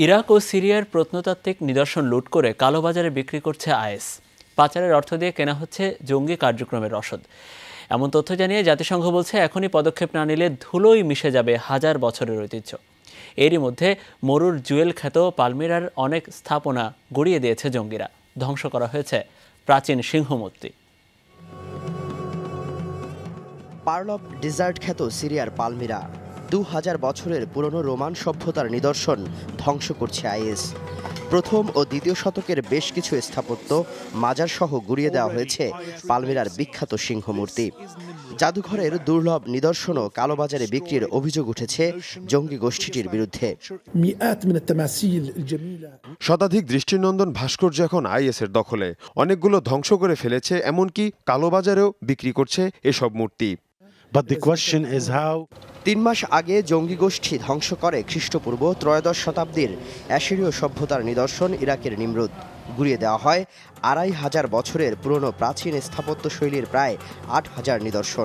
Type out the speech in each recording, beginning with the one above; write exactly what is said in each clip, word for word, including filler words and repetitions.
Iraq ও সিরিয়ার প্রত্নতাত্ত্বিক নিদর্শন লুট করে কালোবাজারে বিক্রি করছে আইএস। পাচারের অর্থ দিয়ে কেনা হচ্ছে জঙ্গি কার্যক্রমের রসদ। এমন তথ্য জানিয়ে জাতিসংঘ বলছে, এখনই পদক্ষেপ না নিলে ধুলোয় মিশে যাবে হাজার বছরের ঐতিহ্য। এরই মধ্যে মরুর জুয়েল খ্যাত পালমিরার অনেক স্থাপনা গড়িয়ে দিয়েছে জঙ্গিরা। ধ্বংস করা হয়েছে প্রাচীন সিংহমূর্তি। পার্ল অফ ডেজার্ট খ্যাত সিরিয়ার পালমিরা দু হাজার বছরের পুরনো রোমান সভ্যতার নিদর্শন ধ্বংস করছে আইএস। প্রথম ও দ্বিতীয় শতকের বেশ কিছু স্থাপত্য মাজার সহ গুড়িয়ে দেওয়া হয়েছে পালমিরার বিখ্যাত সিংহমূর্তি। জাদুঘরের দুর্লভ নিদর্শনও কালোবাজারে বিক্রির অভিযোগ উঠেছে জঙ্গি গোষ্ঠীটির বিরুদ্ধে। শতাধিক দৃষ্টিনন্দন ভাস্কর্য এখন আইএসের দখলে। অনেকগুলো ধ্বংস করে ফেলেছে, এমনকি কালোবাজারেও বিক্রি করছে এসব মূর্তি। তিন মাস আগে জঙ্গি গোষ্ঠী ধ্বংস করে খ্রিস্টপূর্ব ত্রয়োদশ শতাব্দীর অ্যাশিরীয় সভ্যতার নিদর্শন ইরাকের নিমরুদ। গুড়িয়ে দেওয়া হয় আড়াই হাজার বছরের পুরনো প্রাচীন স্থাপত্য শৈলীর প্রায় আট হাজার নিদর্শন।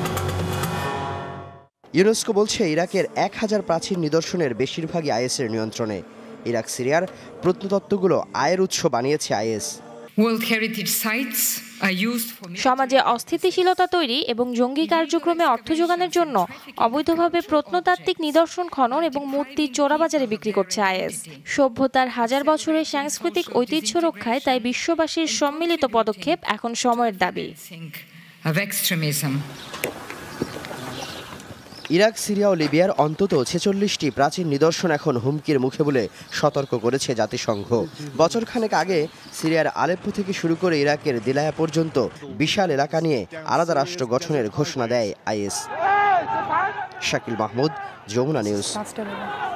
ইউনেস্কো বলছে, ইরাকের এক হাজার প্রাচীন নিদর্শনের বেশিরভাগই আইএসের নিয়ন্ত্রণে। ইরাক সিরিয়ার প্রত্নতত্ত্বগুলো আয়ের উৎস বানিয়েছে আইএস। সমাজে অস্থিতিশীলতা তৈরি এবং জঙ্গি কার্যক্রমে অর্থ যোগানোর জন্য অবৈধভাবে প্রত্নতাত্ত্বিক নিদর্শন খনন এবং মূর্তি চোরাবাজারে বিক্রি করছে আইএস। সভ্যতার হাজার বছরের সাংস্কৃতিক ঐতিহ্য রক্ষায় তাই বিশ্ববাসীর সম্মিলিত পদক্ষেপ এখন সময়ের দাবি। ইরাক, সিরিয়া ও লিবিয়ার অন্তত ছেচল্লিশটি প্রাচীন নিদর্শন এখন হুমকির মুখে বলে সতর্ক করেছে জাতিসংঘ। বছরখানেক আগে সিরিয়ার আলেপ্পো থেকে শুরু করে ইরাকের দিলায়া পর্যন্ত বিশাল এলাকা নিয়ে আলাদা রাষ্ট্র গঠনের ঘোষণা দেয় আইএস। শাকিল, মাহমুদ, যমুনা নিউজ।